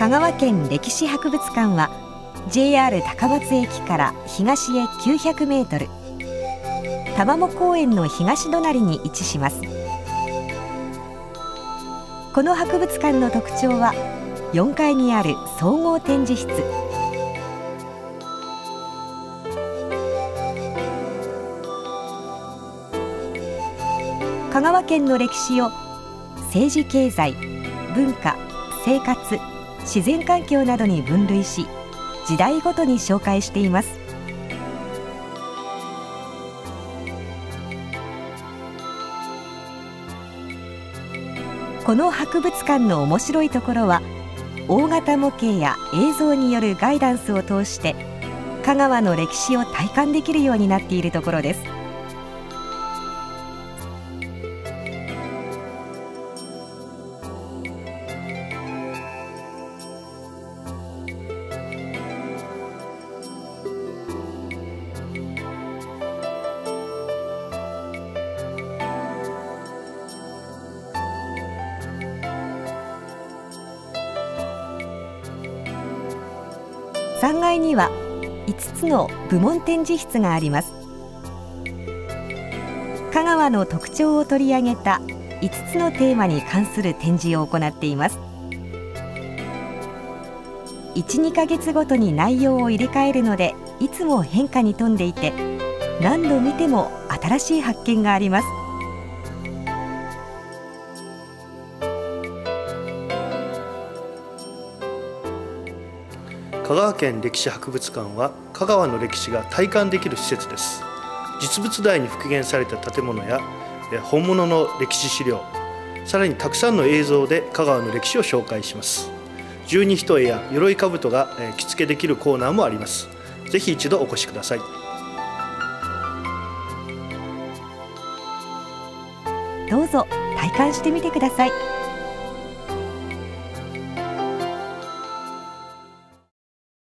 香川県歴史博物館は JR 高松駅から東へ900メートル、玉藻公園の東隣に位置します。この博物館の特徴は4階にある総合展示室。香川県の歴史を政治経済、文化、生活、自然環境などに分類し、時代ごとに紹介しています。この博物館の面白いところは、大型模型や映像によるガイダンスを通して香川の歴史を体感できるようになっているところです。3階には5つの部門展示室があります。香川の特徴を取り上げた5つのテーマに関する展示を行っています。1、2ヶ月ごとに内容を入れ替えるので、いつも変化に富んでいて、何度見ても新しい発見があります。 香川県歴史博物館は香川の歴史が体感できる施設です。実物大に復元された建物や本物の歴史資料、さらにたくさんの映像で香川の歴史を紹介します。十二単や鎧兜が着付けできるコーナーもあります。ぜひ一度お越しください。 どうぞ体感してみてください。